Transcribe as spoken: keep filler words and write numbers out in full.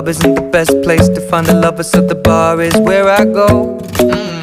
club isn't the best place to find a lover, so the bar is where I go. mm.